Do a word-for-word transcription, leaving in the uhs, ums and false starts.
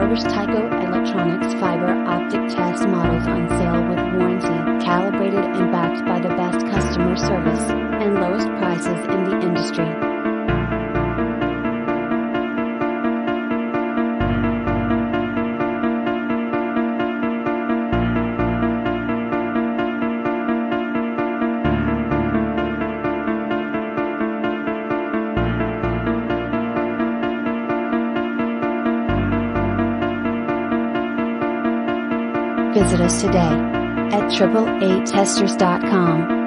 refurbished Tyco Electronics fiber optic test models on sale with warranty, calibrated and backed by the best customer service, and lowest prices in the industry. Visit us today at triple A testers dot com.